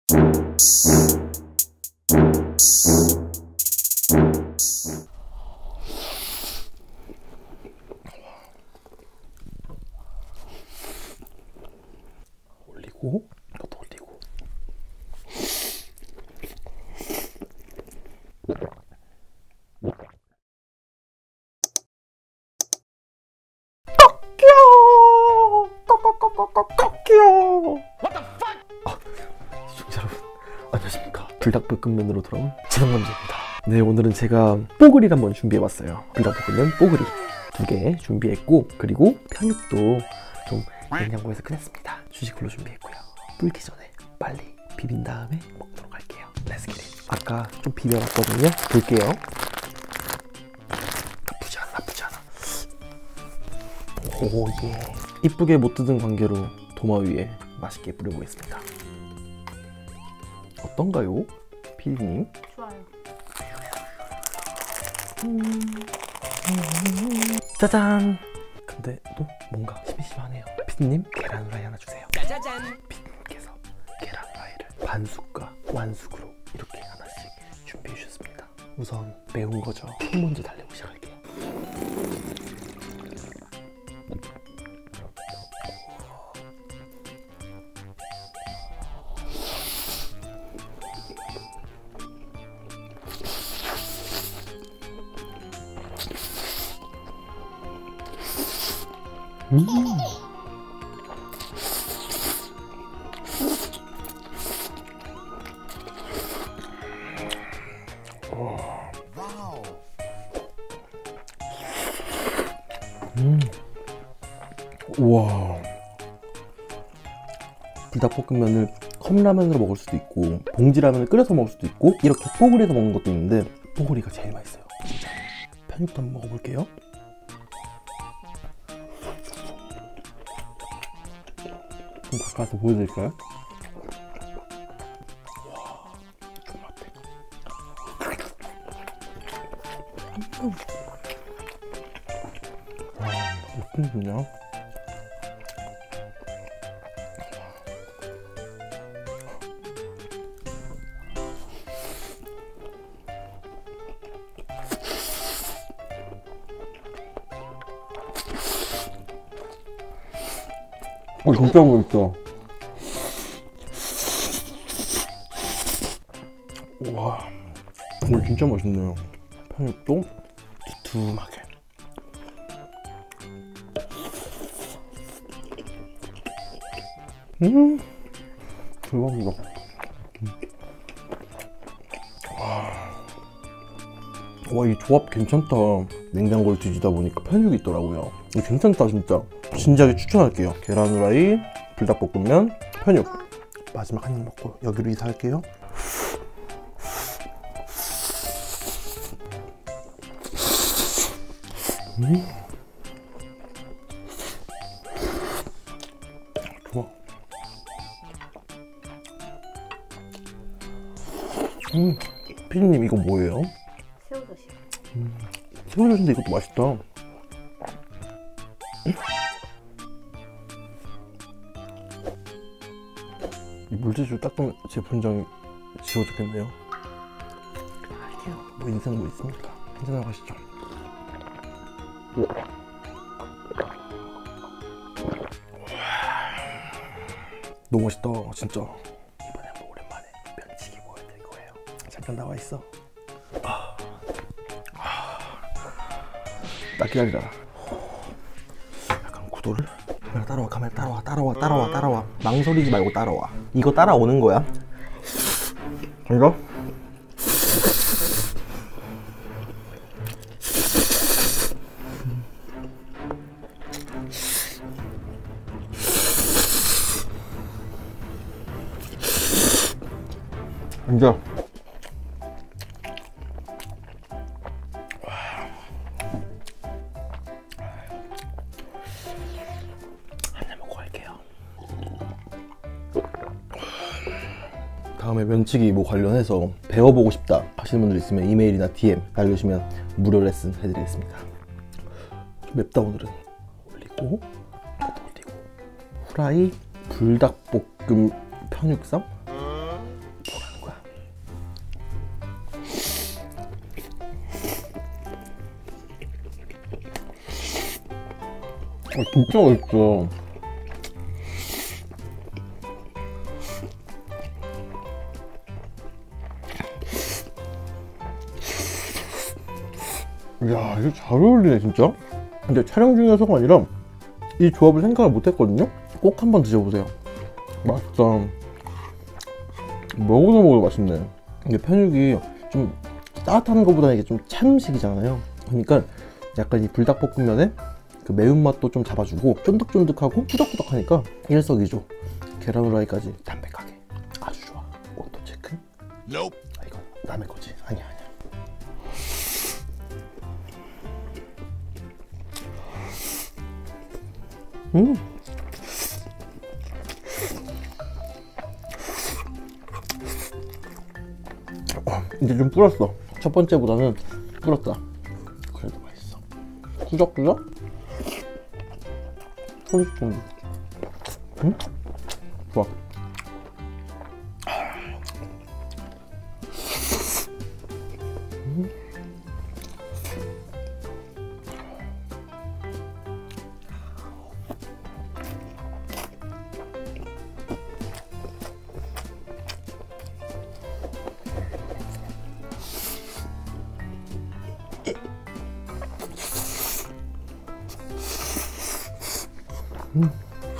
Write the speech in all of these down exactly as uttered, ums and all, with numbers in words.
올리고 이것도 올리고. 떡기요. 아, 시청자 여러분 안녕하십니까. 불닭볶음면으로 돌아온 지성남자입니다. 네, 오늘은 제가 뽀글이를 한번 준비해봤어요. 불닭볶음면 뽀글이 두 개 준비했고, 그리고 편육도 좀 냉장고에서 꺼냈습니다. 주식으로 준비했고요. 불기 전에 빨리 비빈 다음에 먹도록 할게요. 렛츠기릿. 아까 좀 비벼놨거든요. 볼게요. 나쁘지 않아, 나쁘지 않아. 오, 예. 이쁘게 못 뜯은 관계로 도마 위에 맛있게 뿌려보겠습니다. 어떤가요, 피디님? 좋아요. 음... 짜잔! 근데 또 뭔가 심심하네요. 피디님, 계란 후라이 하나 주세요. 짜자잔! 피디님께서 계란 후라이를 반숙과 완숙으로 이렇게 하나씩 준비해 주셨습니다. 우선 매운 거죠. 콩 먼저 달래고 시작할게요. 음. 음. 우와. 불닭볶음면을 컵라면으로 먹을 수도 있고, 봉지라면을 끓여서 먹을 수도 있고, 이렇게 뽀글이 해서 먹는 것도 있는데 뽀글이가 제일 맛있어요. 편육도 한번 먹어볼게요. 좀 가까이서 보여드릴까요? 와, 좀 맛대. 음. 와, 어떤 거냐? 어, 진짜 맛있어. 와, 이거 진짜 맛있네요. 편육도 두툼하게. 음, 대박이다. 음. 와, 와, 이 조합 괜찮다. 냉장고를 뒤지다 보니까 편육이 있더라고요. 이거 괜찮다, 진짜. 진지하게 추천할게요. 계란 후라이, 불닭볶음면, 편육. 마지막 한 입 먹고 여기로 이사할게요. 음. 좋아. 음, 피디님 이거 뭐예요? 새우젓이요. 음, 새우젓인데 이것도 맛있다. 음? 이 물티슈 닦으면 제 분장이 지워졌겠네요. 할게요. 뭐 인생 뭐 있습니까? 한잔하고 가시죠. 너무 맛있다, 진짜. 이번엔 뭐 오랜만에 면치기 보여드릴 거예요. 잠깐 나와 있어. 아, 아, 딱 기다리라. 약간 구도를. 카메라 따라와, 카메라 따라와, 따라와, 따라와, 따라와. 망설이지 말고 따라와. 이거 따라오는 거야. 이거? 이제 한잔 먹고 갈게요. 다음에 면치기 뭐 관련해서 배워보고 싶다 하시는 분들 있으면 이메일이나 디엠 날려주시면 무료 레슨 해드리겠습니다. 좀 맵다 오늘은. 올리고 이것도 올리고. 후라이, 불닭볶음, 편육쌈. 진짜 맛있어. 이야, 이거 잘 어울리네 진짜. 근데 촬영 중이어서가 아니라 이 조합을 생각을 못했거든요. 꼭 한번 드셔보세요. 맛있다. 먹어도 먹어도 맛있네. 근데 편육이 좀 따뜻한 것보다 이게 좀 찬 음식이잖아요. 그러니까 약간 이 불닭볶음면에 그 매운맛도 좀 잡아주고 쫀득쫀득하고 꾸덕꾸덕하니까 일석이조. 계란 후라이까지 담백하게 아주 좋아. 온도 체크? Nope. 아, 이건 남의 거지. 아니야 아니야. 음. 어, 이제 좀 불었어. 첫 번째보다는 불었다. 그래도 맛있어. 꾸덕꾸덕? 쫀득쫀득. 음? 좋아. 음. 음.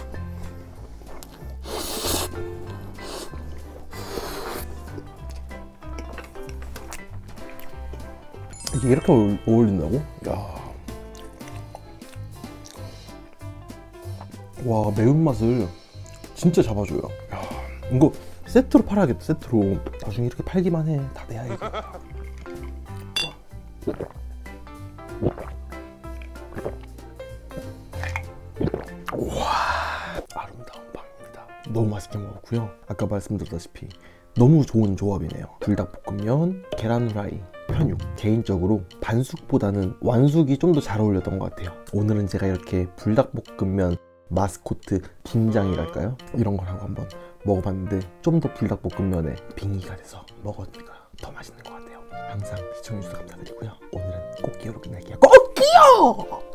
이게 이렇게 어울린다고? 야. 와, 매운맛을 진짜 잡아줘요. 야, 이거 세트로 팔아야겠다. 세트로. 나중에 이렇게 팔기만 해. 다 내야 이거. 와, 아름다운 빵입니다. 너무 맛있게 먹었고요. 아까 말씀드렸다시피 너무 좋은 조합이네요. 불닭볶음면, 계란 후라이, 편육. 개인적으로 반숙보다는 완숙이 좀 더 잘 어울렸던 것 같아요. 오늘은 제가 이렇게 불닭볶음면 마스코트 김장이랄까요? 이런 걸 하고 한번 먹어봤는데 좀 더 불닭볶음면에 빙의가 돼서 먹으니까 더 맛있는 것 같아요. 항상 시청해주셔서 감사드리고요. 오늘은 꽃기어로 끝낼게요. 꽃기어!